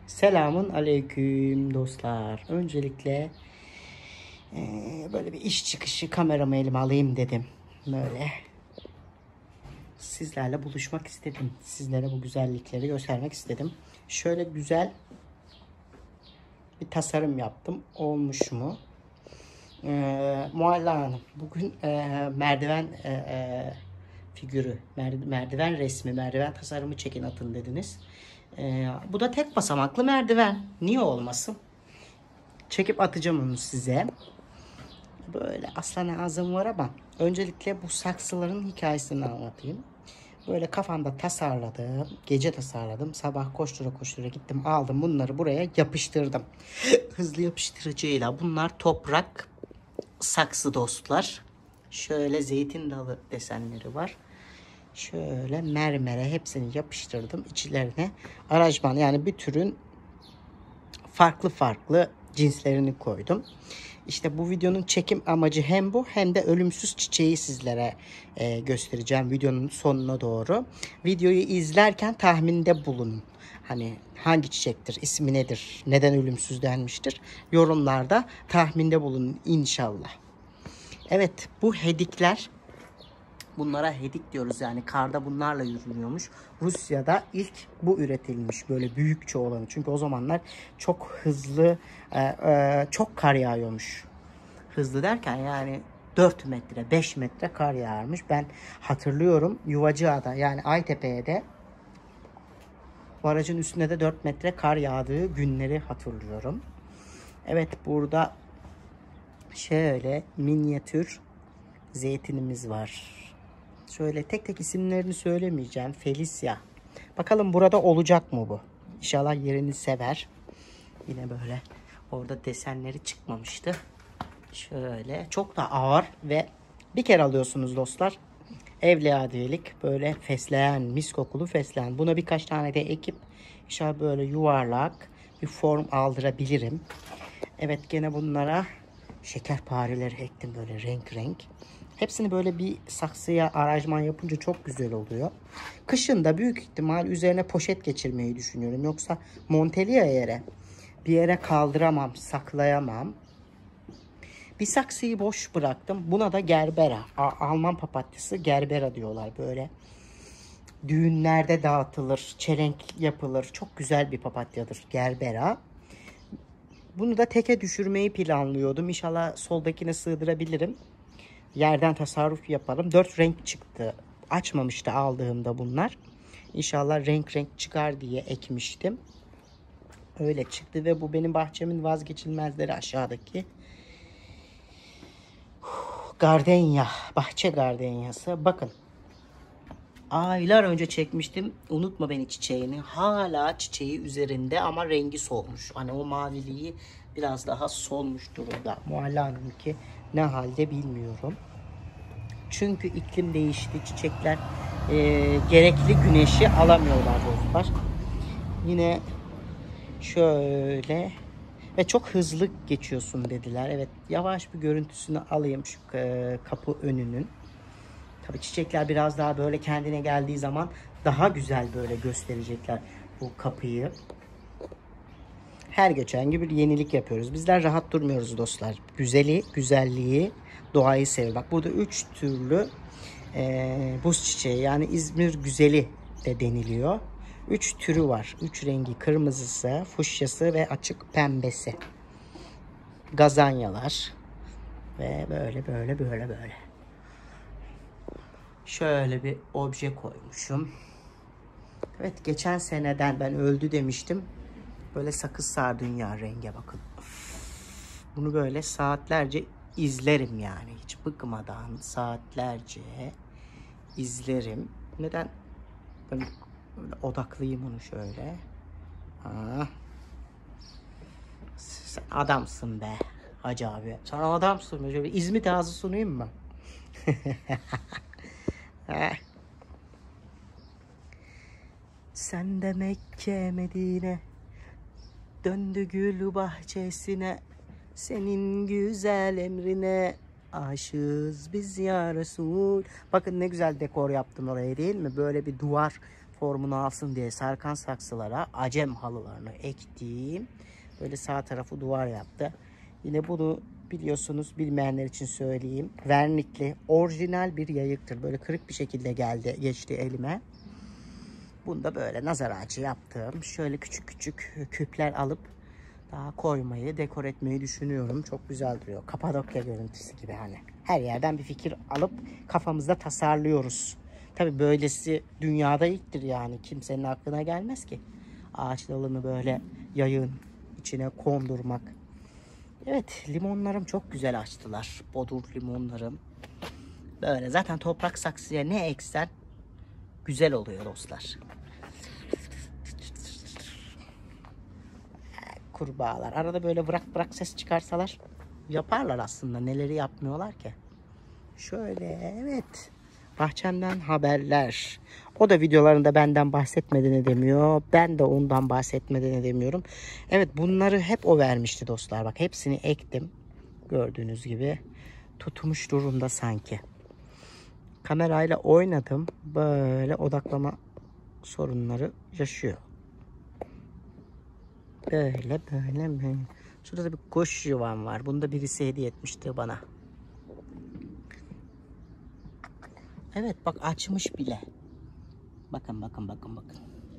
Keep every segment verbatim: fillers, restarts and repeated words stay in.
Selamun aleyküm dostlar. Öncelikle e, böyle bir iş çıkışı kameramı elime alayım dedim. Böyle sizlerle buluşmak istedim. Sizlere bu güzellikleri göstermek istedim. Şöyle güzel bir tasarım yaptım. Olmuş mu? E, Mualla Hanım bugün e, merdiven e, e, figürü, merdiven resmi, merdiven tasarımı çekin atın dediniz. E, bu da tek basamaklı merdiven. Niye olmasın? Çekip atacağım onu size. Böyle aslan ağzım var ama öncelikle bu saksıların hikayesini anlatayım. Böyle kafamda tasarladım. Gece tasarladım. Sabah koştura koştura gittim aldım bunları buraya yapıştırdım. Hızlı yapıştırıcıyla bunlar toprak saksı dostlar. Şöyle zeytin dalı desenleri var. Şöyle mermere hepsini yapıştırdım içlerine. Aranjman yani bir türün farklı farklı cinslerini koydum. İşte bu videonun çekim amacı hem bu hem de ölümsüz çiçeği sizlere e, göstereceğim videonun sonuna doğru. Videoyu izlerken tahminde bulunun. Hani hangi çiçektir, ismi nedir, neden ölümsüz denmiştir? Yorumlarda tahminde bulunun inşallah. Evet, bu hedikler, bunlara hedik diyoruz yani karda bunlarla yürünüyormuş. Rusya'da ilk bu üretilmiş böyle büyükçe olanı. Çünkü o zamanlar çok hızlı e, e, çok kar yağıyormuş. Hızlı derken yani dört metre beş metre kar yağarmış. Ben hatırlıyorum Yuvacıada yani Aytepe'ye barajın üstünde de dört metre kar yağdığı günleri hatırlıyorum. Evet burada şöyle minyatür zeytinimiz var. Şöyle tek tek isimlerini söylemeyeceğim. Felicia. Bakalım burada olacak mı bu? İnşallah yerini sever. Yine böyle orada desenleri çıkmamıştı. Şöyle çok da ağır ve bir kere alıyorsunuz dostlar. Evliyadelik böyle fesleğen, mis kokulu fesleğen. Buna birkaç tane de ekip inşallah böyle yuvarlak bir form aldırabilirim. Evet gene bunlara şekerpareleri ektim böyle renk renk. Hepsini böyle bir saksıya aranjman yapınca çok güzel oluyor. Kışın da büyük ihtimal üzerine poşet geçirmeyi düşünüyorum. Yoksa monteli ya yere. Bir yere kaldıramam, saklayamam. Bir saksıyı boş bıraktım. Buna da gerbera. Alman papatyası gerbera diyorlar böyle. Düğünlerde dağıtılır, çelenk yapılır. Çok güzel bir papatyadır gerbera. Bunu da teke düşürmeyi planlıyordum. İnşallah soldakine sığdırabilirim. Yerden tasarruf yaparım. Dört renk çıktı. Açmamıştı aldığımda bunlar. İnşallah renk renk çıkar diye ekmiştim. Öyle çıktı ve bu benim bahçemin vazgeçilmezleri aşağıdaki. Gardenya. Bahçe gardenyası. Bakın. Aylar önce çekmiştim. Unutma beni çiçeğini. Hala çiçeği üzerinde ama rengi solmuş. Hani o maviliği biraz daha solmuş durumda. Mualla Hanım'ınki ne halde bilmiyorum. Çünkü iklim değişti. Çiçekler e, gerekli güneşi alamıyorlar dostlar. Yine şöyle ve çok hızlı geçiyorsun dediler. Evet yavaş bir görüntüsünü alayım şu e, kapı önünün. Tabii çiçekler biraz daha böyle kendine geldiği zaman daha güzel böyle gösterecekler bu kapıyı. Her geçen gibi bir yenilik yapıyoruz. Bizler rahat durmuyoruz dostlar. Güzeli, güzelliği, doğayı sev. Bak burada üç türlü e, buz çiçeği yani İzmir güzeli de deniliyor. Üç türü var. Üç rengi kırmızısı, fuşyası ve açık pembesi. Gazanyalar ve böyle böyle böyle böyle. Şöyle bir obje koymuşum. Evet geçen seneden ben öldü demiştim. Böyle sakız sardunya renge bakın. Bunu böyle saatlerce izlerim yani. Hiç bıkmadan saatlerce izlerim. Neden? Ben böyle odaklayayım onu şöyle. Aa. Sen adamsın be Hacı abi. Sen adamsın be. Şöyle İzmit ağzı sunayım mı? Sen de Mekke Medine döndü gül bahçesine, senin güzel emrine aşığız biz ya Resul. Bakın ne güzel dekor yaptım oraya değil mi? Böyle bir duvar formunu alsın diye sarkan saksılara acem halılarını ektim. Böyle sağ tarafı duvar yaptı. Yine bunu biliyorsunuz, bilmeyenler için söyleyeyim. Vernikli orijinal bir yayıktır. Böyle kırık bir şekilde geldi, geçti elime. Bunu da böyle nazar ağacı yaptım. Şöyle küçük küçük küpler alıp daha koymayı, dekor etmeyi düşünüyorum. Çok güzel duruyor. Kapadokya görüntüsü gibi hani. Her yerden bir fikir alıp kafamızda tasarlıyoruz. Tabii böylesi dünyada ilktir yani. Kimsenin aklına gelmez ki. Ağaç dalını böyle yayın içine kondurmak. Evet, limonlarım çok güzel açtılar. Bodur limonlarım. Böyle zaten toprak saksıya ne eksen güzel oluyor dostlar. Kurbağalar. Arada böyle bırak bırak ses çıkarsalar yaparlar aslında. Neleri yapmıyorlar ki. Şöyle evet. Bahçemden haberler. O da videolarında benden bahsetmediğini demiyor. Ben de ondan bahsetmediğini demiyorum. Evet, bunları hep o vermişti dostlar. Bak hepsini ektim. Gördüğünüz gibi. Tutmuş durumda sanki. Kamerayla oynadım. Böyle odaklama sorunları yaşıyor. Böyle böyle böyle. Şurada da bir kuş yuvam var. Bunu da birisi hediye etmişti bana. Evet bak, açmış bile. Bakın bakın bakın bakın.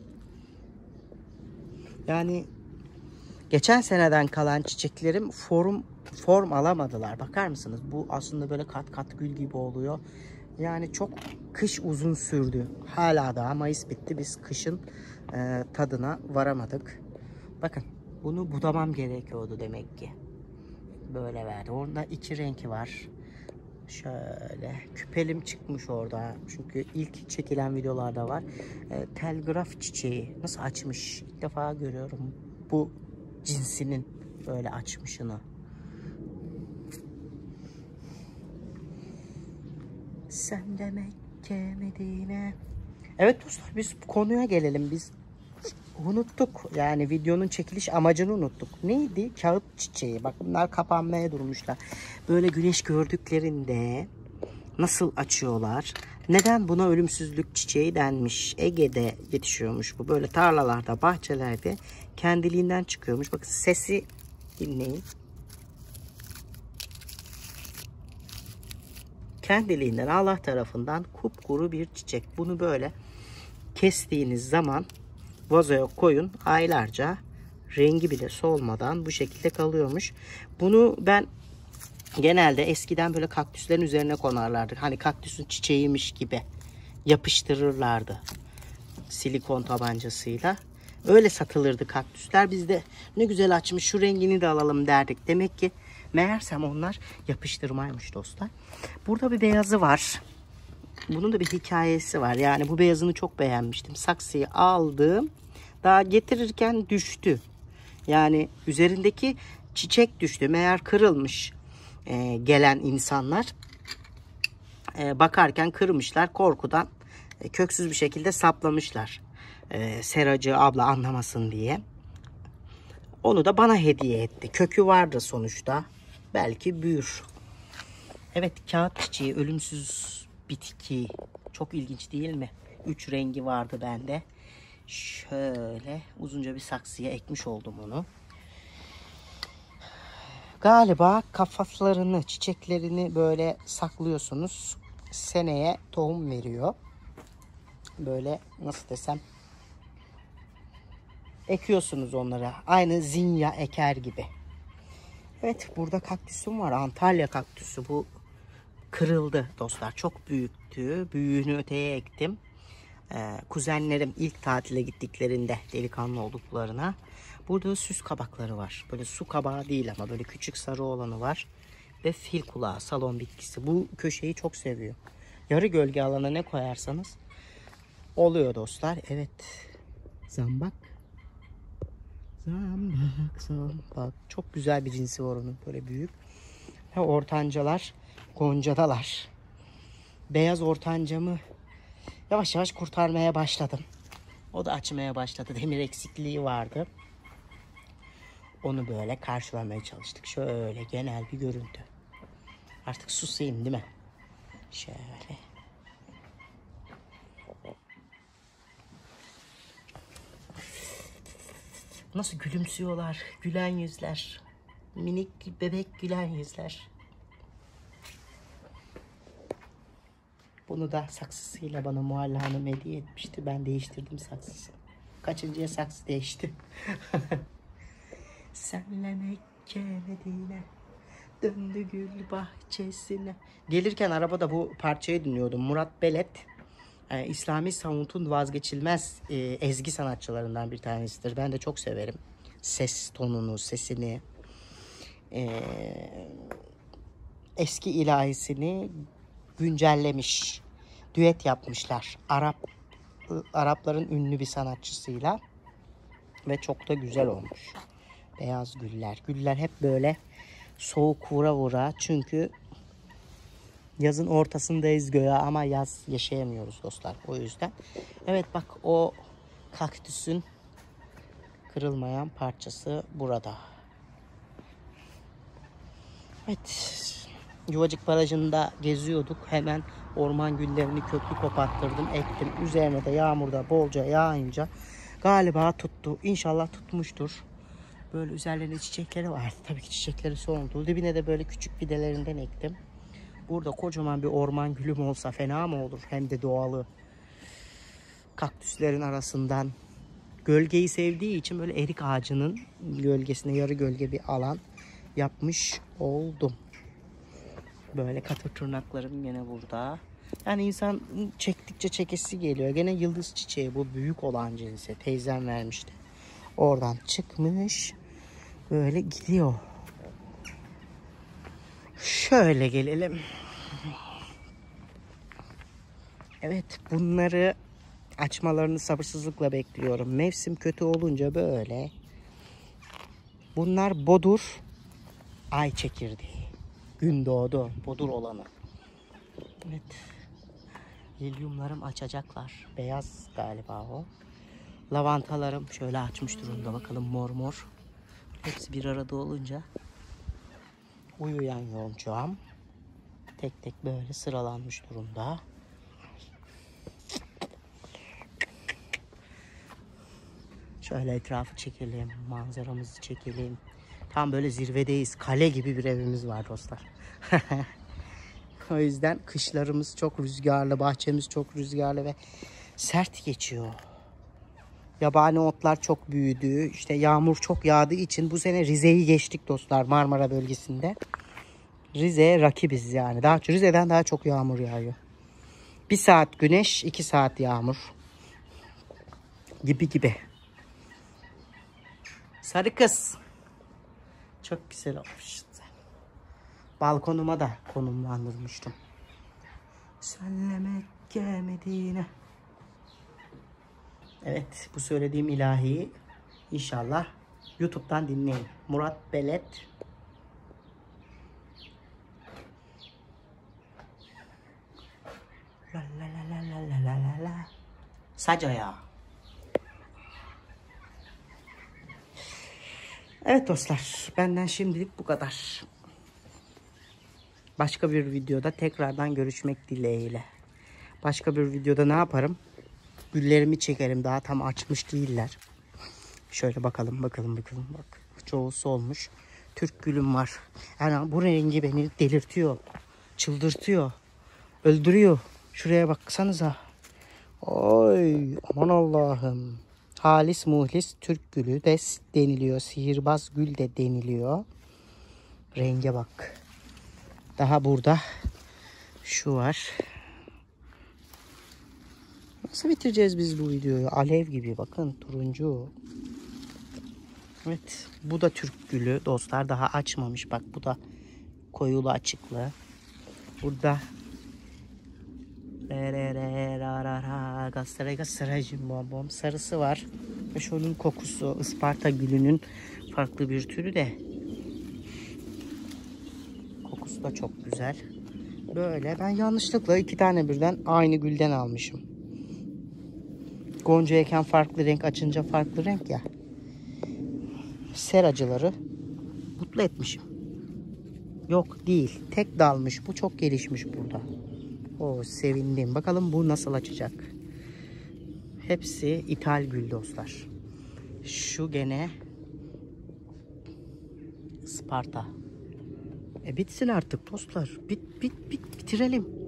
Yani geçen seneden kalan çiçeklerim form form alamadılar. Bakar mısınız? Bu aslında böyle kat kat gül gibi oluyor. Yani çok kış uzun sürdü. Hala daha Mayıs bitti. Biz kışın e, tadına varamadık. Bakın bunu budamam gerekiyordu demek ki. Böyle verdi. Orada iki renki var. Şöyle küpelim çıkmış orada. Çünkü ilk çekilen videolarda var. E, telgraf çiçeği nasıl açmış? İlk defa görüyorum bu cinsinin böyle açmışını. Sen de Mekke, Medine. Evet dostlar, biz konuya gelelim. Biz unuttuk. Yani videonun çekiliş amacını unuttuk. Neydi? Kağıt çiçeği. Bak bunlar kapanmaya durmuşlar. Böyle güneş gördüklerinde nasıl açıyorlar? Neden buna ölümsüzlük çiçeği denmiş? Ege'de yetişiyormuş bu. Böyle tarlalarda, bahçelerde kendiliğinden çıkıyormuş. Bakın sesi dinleyin. Kendiliğinden Allah tarafından kupkuru bir çiçek. Bunu böyle kestiğiniz zaman vazoya koyun, aylarca rengi bile solmadan bu şekilde kalıyormuş. Bunu ben genelde eskiden böyle kaktüslerin üzerine konarlardı. Hani kaktüsün çiçeğiymiş gibi yapıştırırlardı silikon tabancasıyla. Öyle satılırdı kaktüsler. Biz de ne güzel açmış, şu rengini de alalım derdik. Demek ki meğersem onlar yapıştırmaymış dostlar. Burada bir beyazı var. Bunun da bir hikayesi var. Yani bu beyazını çok beğenmiştim. Saksıyı aldım. Daha getirirken düştü. Yani üzerindeki çiçek düştü. Meğer kırılmış e, gelen insanlar. E, bakarken kırmışlar. Korkudan e, köksüz bir şekilde saplamışlar. E, seracı abla anlamasın diye. Onu da bana hediye etti. Kökü vardı sonuçta. Belki büyür. Evet, kağıt çiçeği, ölümsüz bitki. Çok ilginç değil mi? Üç rengi vardı bende. Şöyle uzunca bir saksıya ekmiş oldum onu. Galiba kafaslarını, çiçeklerini böyle saklıyorsunuz. Seneye tohum veriyor. Böyle nasıl desem, ekiyorsunuz onlara. Aynı zinya eker gibi. Evet, burada kaktüsüm var. Antalya kaktüsü. Bu kırıldı dostlar. Çok büyüktü. Büyüğünü öteye ektim. Ee, kuzenlerim ilk tatile gittiklerinde, delikanlı olduklarına. Burada süs kabakları var. Böyle su kabağı değil ama böyle küçük sarı olanı var. Ve fil kulağı, salon bitkisi. Bu köşeyi çok seviyor. Yarı gölge alana ne koyarsanız oluyor dostlar. Evet. Zambak. Zambak, zambak. Çok güzel bir cinsi var onun. Böyle büyük. Ve ortancalar goncadalar. Beyaz ortancamı yavaş yavaş kurtarmaya başladım. O da açmaya başladı. Demir eksikliği vardı. Onu böyle karşılamaya çalıştık. Şöyle genel bir görüntü. Artık susayım değil mi? Şöyle. Nasıl gülümsüyorlar. Gülen yüzler. Minik bebek gülen yüzler. Bunu da saksısıyla bana Mualla Hanım hediye etmişti. Ben değiştirdim saksısını. Kaçıncıya saksı değişti. Senle Mekke Medine döndü gül bahçesine. Gelirken arabada bu parçayı dinliyordum. Murat Belet e, İslami Savut'un vazgeçilmez e, ezgi sanatçılarından bir tanesidir. Ben de çok severim. Ses tonunu, sesini, e, eski ilahisini güncellemiş. Düet yapmışlar. Arap Arapların ünlü bir sanatçısıyla ve çok da güzel olmuş. Beyaz güller. Güller hep böyle soğuk vura vura. Çünkü yazın ortasındayız göya ama yaz yaşayamıyoruz dostlar. O yüzden. Evet bak o kaktüsün kırılmayan parçası burada. Evet. Yuvacık Barajı'nda geziyorduk. Hemen orman güllerini köklü koparttırdım, ektim. Üzerine de yağmurda bolca yağınca galiba tuttu. İnşallah tutmuştur. Böyle üzerlerinde çiçekleri vardı. Tabii ki çiçekleri soldu. Dibine de böyle küçük fidelerinden ektim. Burada kocaman bir orman gülüm olsa fena mı olur? Hem de doğalı. Kaktüslerin arasından. Gölgeyi sevdiği için böyle erik ağacının gölgesine yarı gölge bir alan yapmış oldum. Böyle katır tırnaklarım gene burada. Yani insan çektikçe çekesi geliyor. Gene yıldız çiçeği bu büyük olan cinsi. Teyzem vermişti. Oradan çıkmış. Böyle gidiyor. Şöyle gelelim. Evet bunları açmalarını sabırsızlıkla bekliyorum. Mevsim kötü olunca böyle. Bunlar bodur. Ay çekirdeği. Gün doğdu. Bodur olanı. Evet. Lilyumlarım açacaklar. Beyaz galiba o. Lavantalarım şöyle açmış durumda. Bakalım mor mor. Hepsi bir arada olunca uyuyan yonçağım tek tek böyle sıralanmış durumda. Şöyle etrafı çekelim. Manzaramızı çekelim. Tam böyle zirvedeyiz. Kale gibi bir evimiz var dostlar. O yüzden kışlarımız çok rüzgarlı. Bahçemiz çok rüzgarlı ve sert geçiyor. Yabani otlar çok büyüdü. İşte yağmur çok yağdığı için bu sene Rize'yi geçtik dostlar Marmara bölgesinde. Rize'ye rakibiz yani. Daha Rize'den daha çok yağmur yağıyor. Bir saat güneş, iki saat yağmur. Gibi gibi. Sarı kız. Çok güzel olmuş. Balkonuma da konumlandırmıştım. Senle Mekke Medine. Evet bu söylediğim ilahiyi inşallah YouTube'dan dinleyin. Murat Belet. La la la la la la la la. Sacaya. Evet dostlar benden şimdilik bu kadar. Başka bir videoda tekrardan görüşmek dileğiyle. Başka bir videoda ne yaparım? Güllerimi çekerim. Daha tam açmış değiller. Şöyle bakalım bakalım bakalım. Bak çoğu solmuş. Türk gülüm var. Yani bu rengi beni delirtiyor. Çıldırtıyor. Öldürüyor. Şuraya baksanıza. Oy aman Allah'ım. Halis muhlis Türk gülü de deniliyor. Sihirbaz gül de deniliyor. Renge bak. Daha burada şu var. Nasıl bitireceğiz biz bu videoyu? Alev gibi bakın turuncu. Evet bu da Türk gülü dostlar daha açmamış. Bak bu da koyulu açıklı. Burada sarısı var. Ve şunun kokusu Isparta gülünün farklı bir türü de. Kokusu da çok güzel. Böyle ben yanlışlıkla iki tane birden aynı gülden almışım. Goncayken farklı renk açınca farklı renk ya. Seracıları mutlu etmişim. Yok değil. Tek dalmış. Bu çok gelişmiş burada. Oo sevindim. Bakalım bu nasıl açacak. Hepsi ithal gül dostlar. Şu gene Sparta. E bitsin artık dostlar. Bit bit bit bitirelim.